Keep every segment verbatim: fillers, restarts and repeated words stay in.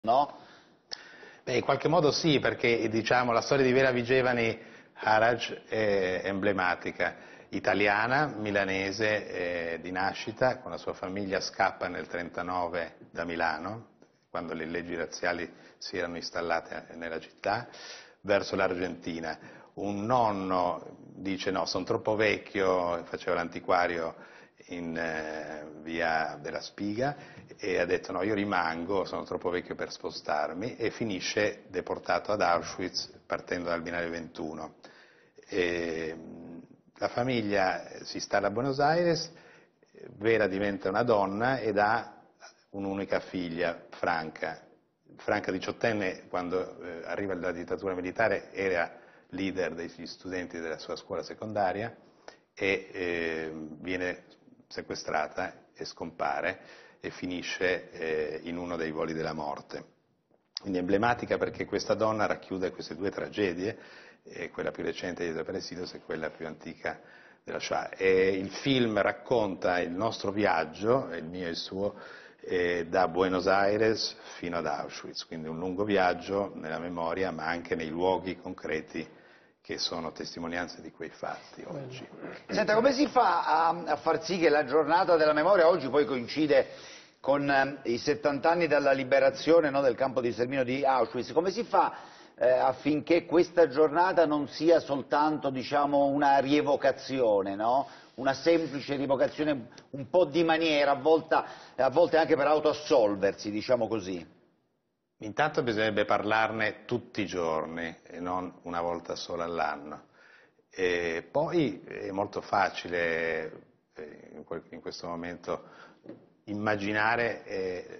no? Beh, in qualche modo sì, perché diciamo, la storia di Vera Vigevani Haraj è emblematica, italiana, milanese eh, di nascita, con la sua famiglia scappa nel trentanove da Milano, quando le leggi razziali si erano installate nella città, verso l'Argentina. Un nonno dice no, sono troppo vecchio, faceva l'antiquario in eh, via della Spiga e ha detto no, io rimango, sono troppo vecchio per spostarmi, e finisce deportato ad Auschwitz partendo dal binario ventuno. E, la famiglia si installa a Buenos Aires, Vera diventa una donna ed ha un'unica figlia, Franca. Franca, diciottenne, quando eh, arriva la dittatura militare, era leader degli studenti della sua scuola secondaria e eh, viene sequestrata e scompare e finisce eh, in uno dei voli della morte. Quindi è emblematica perché questa donna racchiude queste due tragedie, eh, quella più recente di Desaparecidos e quella più antica della Shoah. E il film racconta il nostro viaggio, il mio e il suo, eh, da Buenos Aires fino ad Auschwitz, quindi un lungo viaggio nella memoria ma anche nei luoghi concreti che sono testimonianze di quei fatti oggi. Senta, come si fa a, a far sì che la giornata della memoria oggi poi coincide con eh, i settanta anni dalla liberazione, no, del campo di sterminio di Auschwitz? Come si fa eh, affinché questa giornata non sia soltanto, diciamo, una rievocazione, no? Una semplice rievocazione un po' di maniera, a volte, a volte anche per autoassolversi, diciamo così? Intanto bisognerebbe parlarne tutti i giorni e non una volta sola all'anno. E poi è molto facile eh, in questo momento immaginare eh,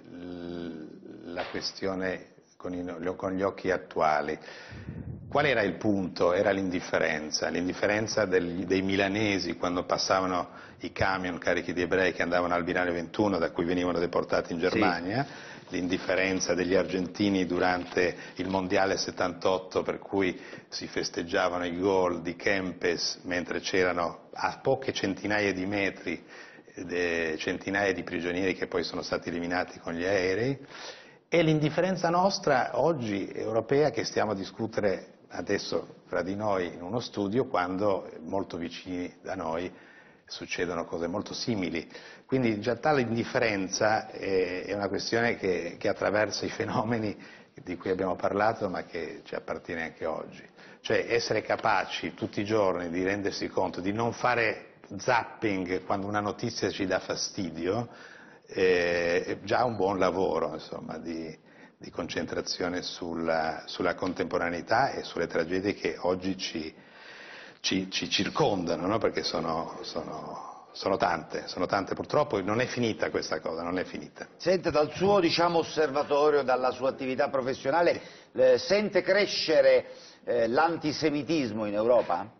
la questione con, i, con gli occhi attuali. Qual era il punto? Era l'indifferenza, l'indifferenza dei milanesi quando passavano i camion carichi di ebrei che andavano al binario ventuno da cui venivano deportati in Germania, sì. L'indifferenza degli argentini durante il mondiale settantotto per cui si festeggiavano i gol di Kempes mentre c'erano a poche centinaia di metri de, centinaia di prigionieri che poi sono stati eliminati con gli aerei, e l'indifferenza nostra oggi europea che stiamo a discutere adesso fra di noi in uno studio quando molto vicini da noi succedono cose molto simili. Quindi già tale indifferenza è, è una questione che, che attraversa i fenomeni di cui abbiamo parlato ma che ci appartiene anche oggi. Cioè essere capaci tutti i giorni di rendersi conto di non fare zapping quando una notizia ci dà fastidio eh, è già un buon lavoro, insomma, di, di concentrazione sulla, sulla contemporaneità e sulle tragedie che oggi ci, ci, ci circondano, no? Perché sono, sono, sono tante, sono tante purtroppo, non è finita questa cosa, non è finita. Sente, dal suo, diciamo, osservatorio, dalla sua attività professionale, eh, sente crescere eh, l'antisemitismo in Europa?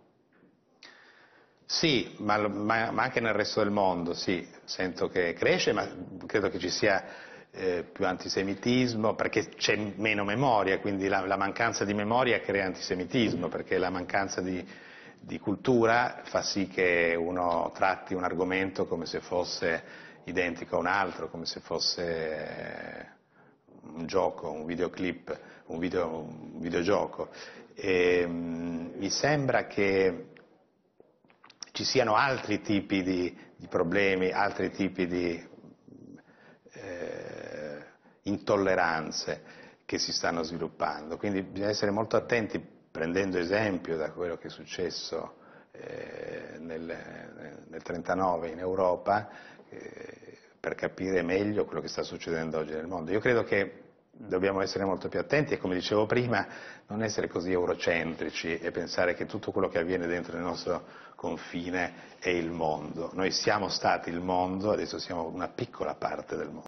Sì, ma, ma, ma anche nel resto del mondo, sì, sento che cresce, ma credo che ci sia eh, più antisemitismo perché c'è meno memoria, quindi la, la mancanza di memoria crea antisemitismo, perché la mancanza di, di cultura fa sì che uno tratti un argomento come se fosse identico a un altro, come se fosse un gioco, un videoclip, un, video, un videogioco. E, mh, mi sembra che ci siano altri tipi di, di problemi, altri tipi di eh, intolleranze che si stanno sviluppando. Quindi bisogna essere molto attenti, prendendo esempio da quello che è successo eh, nel trentanove in Europa, eh, per capire meglio quello che sta succedendo oggi nel mondo. Io credo che dobbiamo essere molto più attenti e, come dicevo prima, non essere così eurocentrici e pensare che tutto quello che avviene dentro il nostro confine è il mondo. Noi siamo stati il mondo, adesso siamo una piccola parte del mondo.